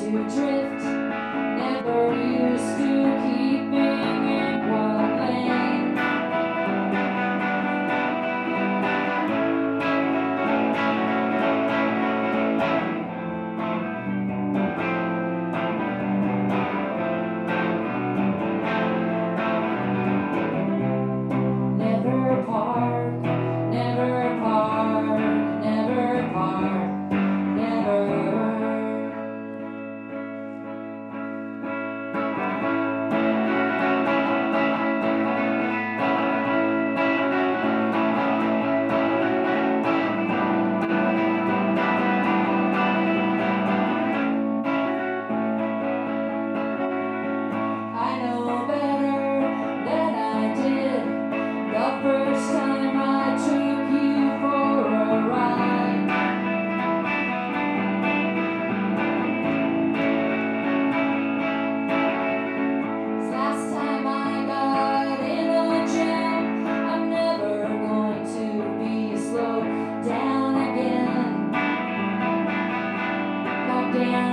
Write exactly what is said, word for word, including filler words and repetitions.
to drift, never used to keeping in one lane. Never park, never park, never park, never. I know better than I did the first time I took you for a ride. Last time I got in a jam, I'm never going to be slowed down again. Knocked down